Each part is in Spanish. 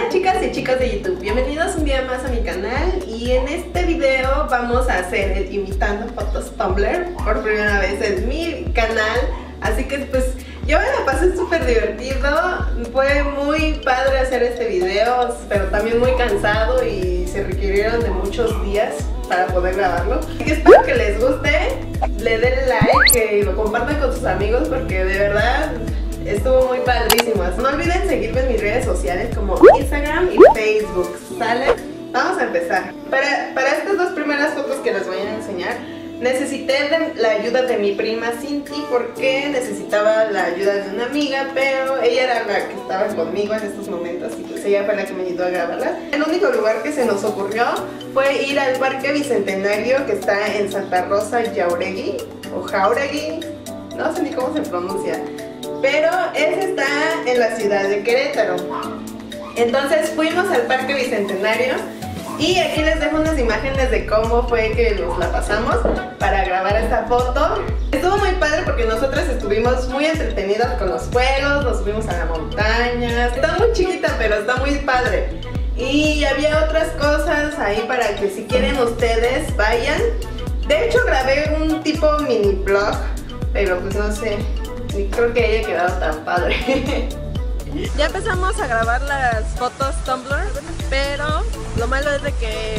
chicas y chicos de YouTube, bienvenidos un día más a mi canal y en este video vamos a hacer el imitando fotos Tumblr por primera vez en mi canal. Así que pues yo me la pasé súper divertido, fue muy padre hacer este video, pero también muy cansado y se requirieron de muchos días para poder grabarlo. Así que espero que les guste, le den like y lo compartan con sus amigos porque de verdad estuvo muy padrísimo. No olviden seguirme en mis redes sociales como Instagram y Facebook, ¿sale? Vamos a empezar. Para estas dos primeras fotos que les voy a enseñar, necesité la ayuda de mi prima Cinti porque necesitaba la ayuda de una amiga, pero ella era la que estaba conmigo en estos momentos y pues ella fue la que me ayudó a grabarla. El único lugar que se nos ocurrió fue ir al Parque Bicentenario que está en Santa Rosa Jauregui o Jauregui, no sé ni cómo se pronuncia, pero ese está en la ciudad de Querétaro. Entonces fuimos al Parque Bicentenario y aquí les dejo unas imágenes de cómo fue que nos la pasamos para grabar esta foto. Estuvo muy padre porque nosotras estuvimos muy entretenidas con los juegos, nos subimos a la montaña. Está muy chiquita pero está muy padre. Y había otras cosas ahí para que si quieren ustedes vayan. De hecho grabé un tipo mini vlog, pero pues no sé, ni creo que haya quedado tan padre. Ya empezamos a grabar las fotos Tumblr, pero lo malo es de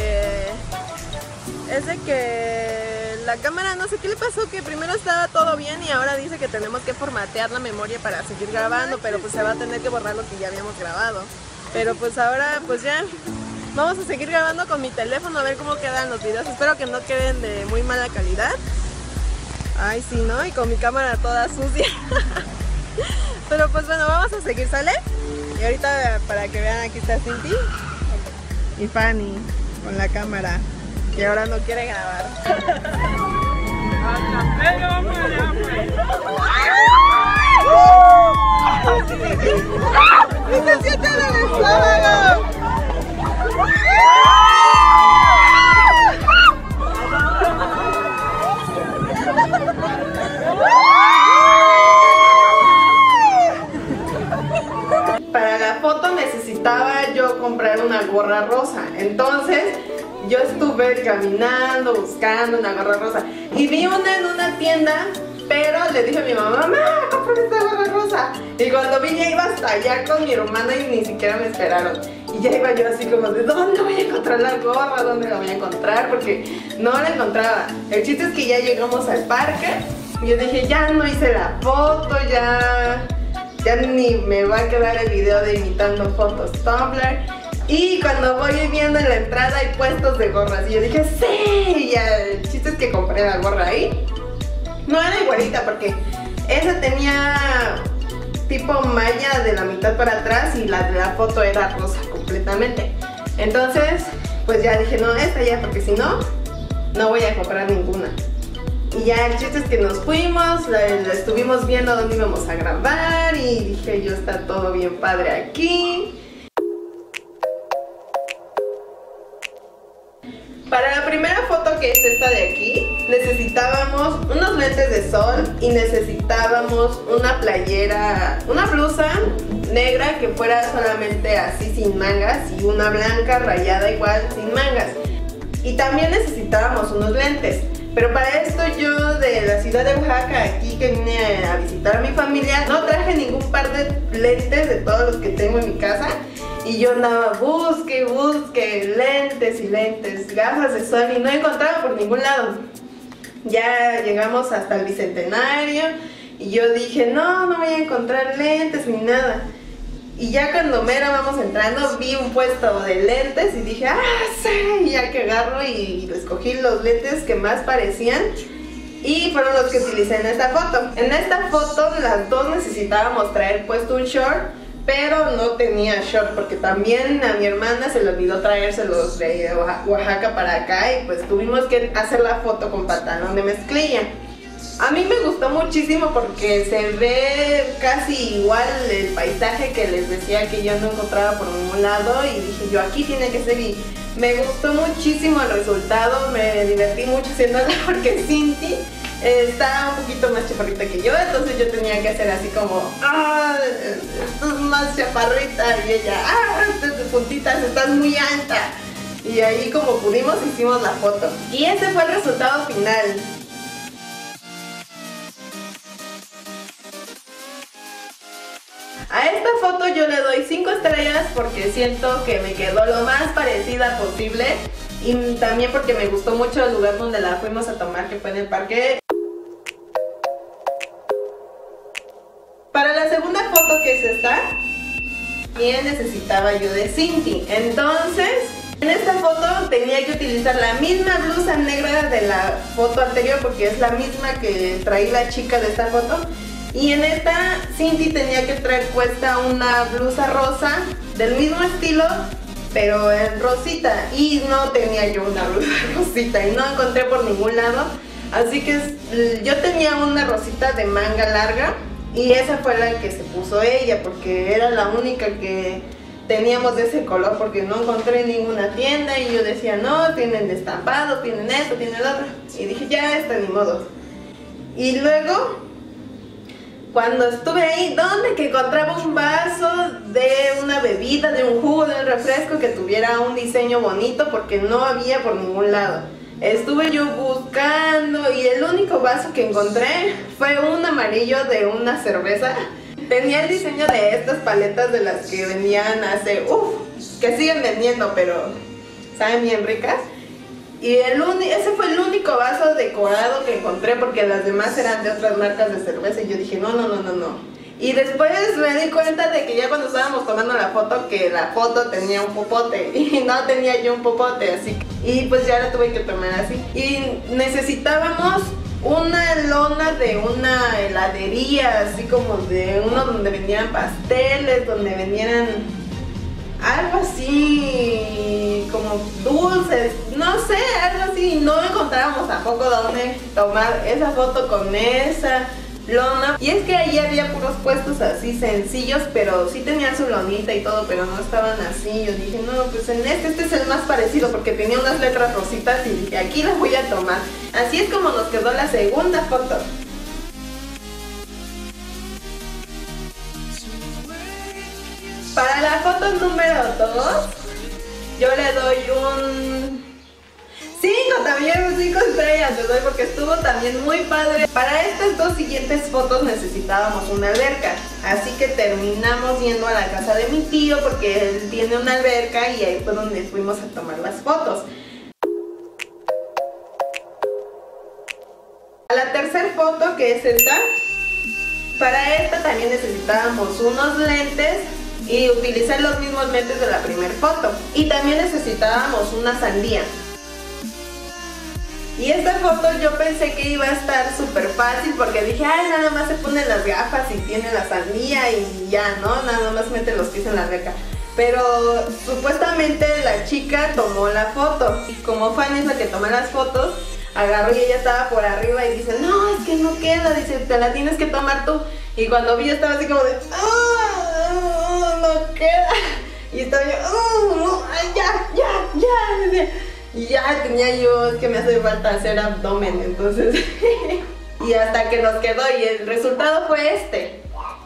que la cámara no sé qué le pasó, que primero estaba todo bien y ahora dice que tenemos que formatear la memoria para seguir grabando, pero pues se va a tener que borrar lo que ya habíamos grabado. Pero pues ahora pues ya vamos a seguir grabando con mi teléfono a ver cómo quedan los videos. Espero que no queden de muy mala calidad. Ay sí, ¿no? Y con mi cámara toda sucia. Pero pues bueno, vamos a seguir, ¿sale? Y ahorita para que vean, aquí está Cinti y Fanny con la cámara, que ahora no quiere grabar. ¡Y se siente en el estómago! Para la foto necesitaba yo comprar una gorra rosa, entonces yo estuve caminando buscando una gorra rosa y vi una en una tienda, pero le dije a mi mamá, mamá, cómprame esta gorra rosa. Y cuando vi ya iba hasta allá con mi hermana y ni siquiera me esperaron. Y ya iba yo así como de, ¿dónde voy a encontrar la gorra? ¿Dónde la voy a encontrar? Porque no la encontraba. El chiste es que ya llegamos al parque y yo dije, ya no hice la foto, ya ni me va a quedar el video de imitando fotos Tumblr. Y cuando voy viendo en la entrada hay puestos de gorras y yo dije, sí, y ya, el chiste es que compré la gorra ahí. No era igualita porque esa tenía tipo malla de la mitad para atrás y la de la foto era rosa completamente. Entonces pues ya dije, no, esta ya, porque si no, no voy a comprar ninguna. Y ya el chiste es que nos fuimos, la estuvimos viendo dónde íbamos a grabar y dije yo, está todo bien padre aquí. Para la primera foto, que es esta de aquí, necesitábamos unos lentes de sol y necesitábamos una playera, una blusa negra que fuera solamente así sin mangas y una blanca rayada igual sin mangas. Y también necesitábamos unos lentes. Pero para esto yo de la ciudad de Oaxaca, aquí que vine a visitar a mi familia, no traje ningún par de lentes de todos los que tengo en mi casa. Y yo andaba busque lentes y lentes, gafas de sol y no encontraba por ningún lado. Ya llegamos hasta el Bicentenario y yo dije, no voy a encontrar lentes ni nada. Y ya cuando mero vamos entrando vi un puesto de lentes y dije, sí, ya que agarro y escogí los lentes que más parecían y fueron los que utilicé en esta foto. En esta foto las dos necesitábamos traer puesto un short, pero no tenía short porque también a mi hermana se le olvidó traérselos de Oaxaca para acá y pues tuvimos que hacer la foto con pantalón de mezclilla. A mí me gustó muchísimo porque se ve casi igual el paisaje que les decía que yo no encontraba por ningún lado y dije yo, aquí tiene que ser, y me gustó muchísimo el resultado, me divertí mucho haciéndola porque Cinti estaba un poquito más chaparrita que yo, entonces yo tenía que hacer así como, tú es más chaparrita, y ella, de puntitas, estás muy alta. Y ahí como pudimos hicimos la foto. Y ese fue el resultado final. A esta foto yo le doy 5 estrellas porque siento que me quedó lo más parecida posible. Y también porque me gustó mucho el lugar donde la fuimos a tomar, que fue en el parque. Para la segunda foto, que es esta, bien necesitaba yo de Cinti. Entonces, en esta foto tenía que utilizar la misma blusa negra de la foto anterior, porque es la misma que traía la chica de esta foto. Y en esta, Cinti tenía que traer puesta una blusa rosa del mismo estilo, pero en rosita. Y no tenía yo una blusa rosita y no encontré por ningún lado. Así que yo tenía una rosita de manga larga y esa fue la que se puso ella, porque era la única que teníamos de ese color, porque no encontré en ninguna tienda. Y yo decía, no, tienen estampado, tienen esto, tienen el otro. Y dije, ya está, ni modo. Y luego, cuando estuve ahí, ¿dónde que encontraba un vaso de una bebida, de un jugo, de un refresco que tuviera un diseño bonito? Porque no había por ningún lado. Estuve yo buscando y el único vaso que encontré fue un amarillo de una cerveza. Tenía el diseño de estas paletas de las que vendían hace, que siguen vendiendo, pero saben bien ricas. Y ese fue el único vaso decorado que encontré, porque las demás eran de otras marcas de cerveza. Y yo dije, no. Y después me di cuenta de que ya cuando estábamos tomando la foto, que la foto tenía un popote. Y no tenía yo un popote, así. Y pues ya la tuve que tomar así. Y necesitábamos una lona de una heladería, así como de uno donde vendieran pasteles, donde vendieran algo así, como dulces, no sé, algo así. No encontrábamos tampoco dónde tomar esa foto con esa lona. Y es que ahí había puros puestos así sencillos, pero sí tenían su lonita y todo, pero no estaban así. Yo dije, no, pues en este es el más parecido, porque tenía unas letras rositas y dije, aquí las voy a tomar. Así es como nos quedó la segunda foto. Para la foto número 2, yo le doy un 5 también, 5 estrellas le doy, porque estuvo también muy padre. Para estas dos siguientes fotos necesitábamos una alberca, así que terminamos yendo a la casa de mi tío, porque él tiene una alberca y ahí fue donde fuimos a tomar las fotos. A la tercera foto, que es esta, para esta también necesitábamos unos lentes y utilizar los mismos lentes de la primera foto. Y también necesitábamos una sandía. Y esta foto yo pensé que iba a estar súper fácil, porque dije, ay, nada más se ponen las gafas y tiene la sandía y ya, ¿no? Nada más mete los pies en la alberca. Pero supuestamente la chica tomó la foto. Y como Fanny es la que toma las fotos, agarró y ella estaba por arriba y dice, no, es que no queda, dice, te la tienes que tomar tú. Y cuando vi, yo estaba así como de, no queda. Y estaba yo, ya. Y ya tenía yo, es que me hace falta hacer abdomen, entonces. Y hasta que nos quedó, y el resultado fue este.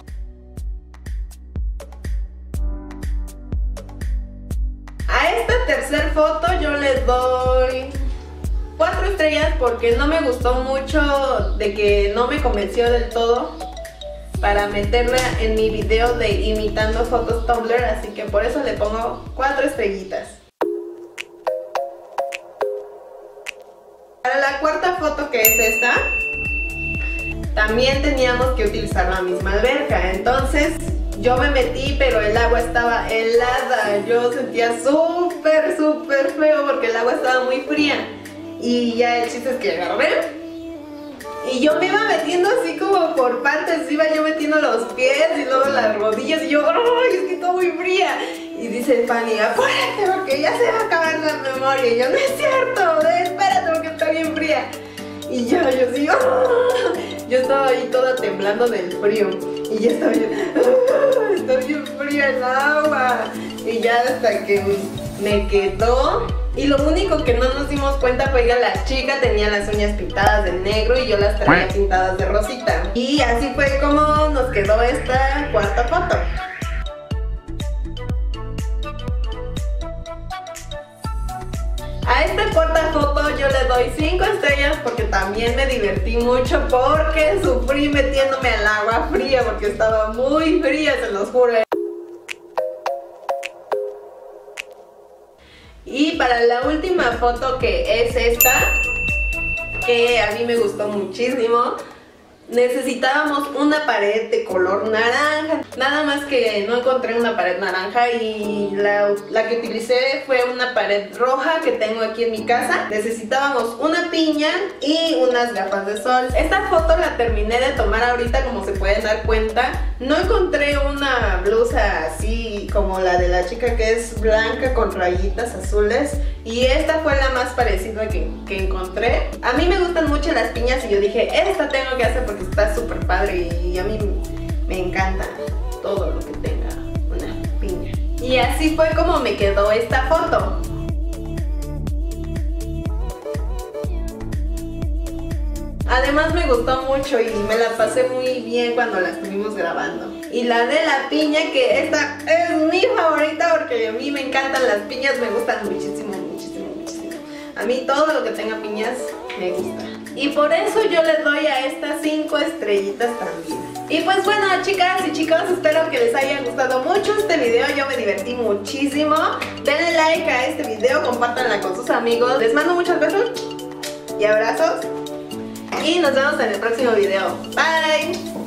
A esta tercera foto yo le doy 4 estrellas, porque no me gustó mucho, de que no me convenció del todo para meterla en mi video de imitando fotos Tumblr, así que por eso le pongo 4 estrellitas. Para la cuarta foto, que es esta, también teníamos que utilizar la misma alberca. Entonces yo me metí, pero el agua estaba helada. Yo sentía súper feo porque el agua estaba muy fría. Y ya el chiste es que agarré y yo me iba metiendo así como por partes. Iba yo metiendo los pies y luego las rodillas, y yo, ¡ay, es que está muy fría! Y dice Fanny, apúrate porque ya se va a acabar la memoria. Y yo, no es cierto, espérate porque está bien fría. Y yo así, yo estaba ahí toda temblando del frío. Y ya estaba yo, está bien fría el agua. Y ya hasta que me quedó Y lo único que no nos dimos cuenta fue que la chica tenía las uñas pintadas de negro y yo las traía pintadas de rosita. Y así fue como nos quedó esta cuarta foto. A esta cuarta foto yo le doy 5 estrellas porque también me divertí mucho, porque sufrí metiéndome al agua fría porque estaba muy fría, se los juro. Y para la última foto, que es esta, que a mí me gustó muchísimo, necesitábamos una pared de color naranja. Nada más que no encontré una pared naranja y la que utilicé fue una pared roja que tengo aquí en mi casa. Necesitábamos una piña y unas gafas de sol. Esta foto la terminé de tomar ahorita, como se pueden dar cuenta. No encontré una blusa así como la de la chica, que es blanca con rayitas azules, y esta fue la más parecida que encontré. A mí me gustan mucho las piñas y yo dije, esta tengo que hacer porque está súper padre y a mí me encanta todo lo que tenga una piña. Y así fue como me quedó esta foto. Además me gustó mucho y me la pasé muy bien cuando la estuvimos grabando. Y la de la piña, que esta es mi favorita porque a mí me encantan las piñas, me gustan muchísimo, muchísimo, muchísimo. A mí todo lo que tenga piñas me gusta. Y por eso yo le doy a estas 5 estrellitas también. Y pues bueno, chicas y chicos, espero que les haya gustado mucho este video. Yo me divertí muchísimo. Denle like a este video, compártanla con sus amigos. Les mando muchos besos y abrazos. Y nos vemos en el próximo video. Bye.